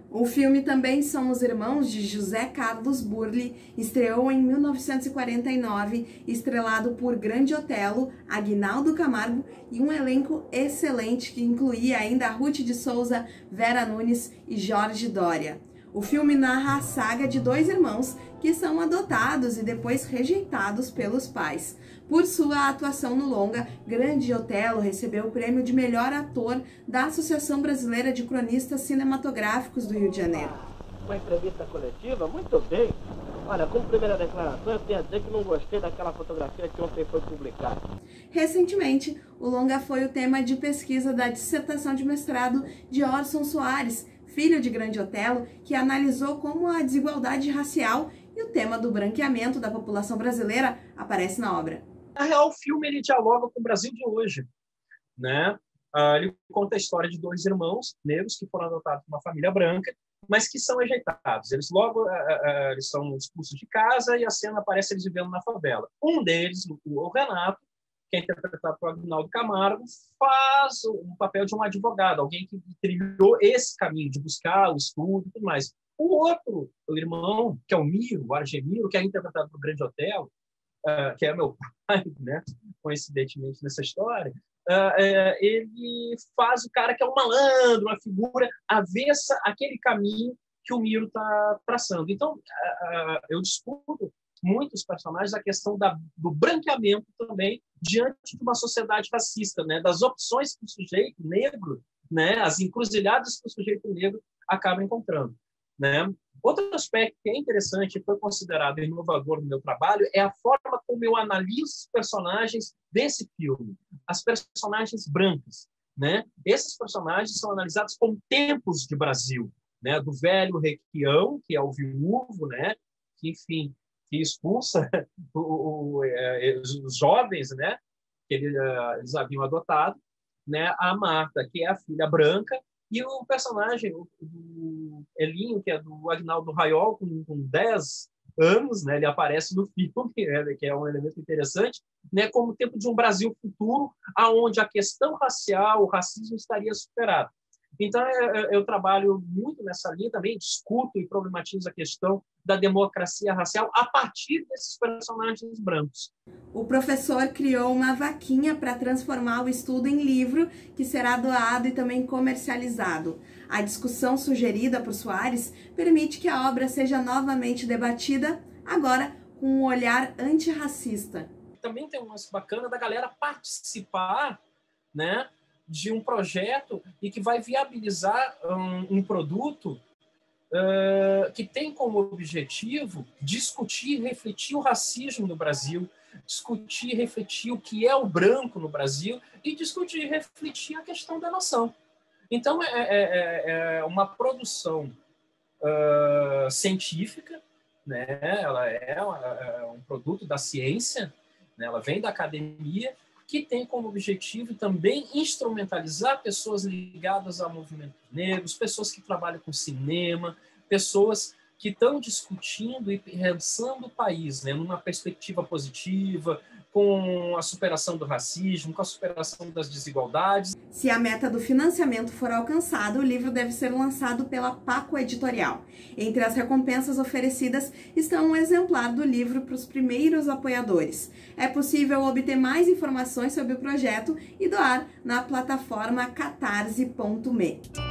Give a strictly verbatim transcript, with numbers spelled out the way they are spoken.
O filme Também Somos Irmãos, de José Carlos Burle, estreou em mil novecentos e quarenta e nove, estrelado por Grande Otelo, Aguinaldo Camargo e um elenco excelente que incluía ainda Ruth de Souza, Vera Nunes e Jorge Doria. O filme narra a saga de dois irmãos que são adotados e depois rejeitados pelos pais. Por sua atuação no longa, Grande Otelo recebeu o prêmio de melhor ator da Associação Brasileira de Cronistas Cinematográficos do Rio de Janeiro. Uma entrevista coletiva? Muito bem. Olha, como primeira declaração, eu tenho a dizer que não gostei daquela fotografia que ontem foi publicada. Recentemente, o longa foi o tema de pesquisa da dissertação de mestrado de Orson Soares, filho de Grande Otelo, que analisou como a desigualdade racial e o tema do branqueamento da população brasileira aparece na obra. Na real, o filme ele dialoga com o Brasil de hoje, né? Uh, ele conta a história de dois irmãos negros que foram adotados por uma família branca, mas que são rejeitados. Eles logo uh, uh, eles são expulsos de casa e a cena aparece eles vivendo na favela. Um deles, o Renato, que é interpretado por Aguinaldo Camargo, faz um papel de um advogado, alguém que trilhou esse caminho de buscar o estudo e tudo mais. O outro, o irmão, que é o Miro, o Argemiro, que é interpretado por Grande Otelo, uh, que é meu pai, né, coincidentemente nessa história, uh, uh, ele faz o cara que é um malandro, uma figura avessa àquele caminho que o Miro está traçando. Então, uh, uh, eu discuto muitos personagens a questão da, do branqueamento também diante de uma sociedade racista, né? Das opções que o sujeito negro, né? As encruzilhadas que o sujeito negro acaba encontrando, né? Outro aspecto que é interessante e foi considerado inovador no meu trabalho é a forma como eu analiso os personagens desse filme, as personagens brancas, né? Esses personagens são analisados como tempos de Brasil, né? Do velho Requião, que é o viúvo, né? Que, enfim, que expulsa o, o, os jovens, né, que ele, eles haviam adotado, né, a Marta, que é a filha branca, e o personagem, o, o Elinho, que é do Aguinaldo Raiol, com, com dez anos, né, ele aparece no filme, né, que é um elemento interessante, né, como tempo de um Brasil futuro, aonde a questão racial, o racismo estaria superado. Então, eu, eu trabalho muito nessa linha também, discuto e problematizo a questão da democracia racial a partir desses personagens brancos. O professor criou uma vaquinha para transformar o estudo em livro que será doado e também comercializado. A discussão sugerida por Soares permite que a obra seja novamente debatida, agora com um olhar antirracista. Também tem uma bacana da galera participar, né, de um projeto e que vai viabilizar um, um produto uh, que tem como objetivo discutir e refletir o racismo no Brasil, discutir e refletir o que é o branco no Brasil e discutir e refletir a questão da nação. Então, é, é, é uma produção uh, científica, né? Ela é, é um produto da ciência, né? Ela vem da academia, que tem como objetivo também instrumentalizar pessoas ligadas a movimentos negros, pessoas que trabalham com cinema, pessoas que estão discutindo e pensando o país, né, numa perspectiva positiva, com a superação do racismo, com a superação das desigualdades. Se a meta do financiamento for alcançada, o livro deve ser lançado pela Paco Editorial. Entre as recompensas oferecidas estão um exemplar do livro para os primeiros apoiadores. É possível obter mais informações sobre o projeto e doar na plataforma catarse ponto me.